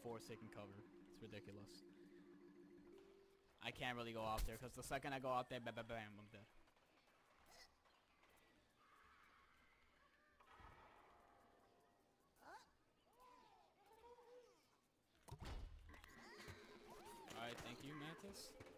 force taking cover. It's ridiculous. I can't really go out there because the second I go out there, bam, bam, bam, I'm dead. Alright, thank you, Mantis.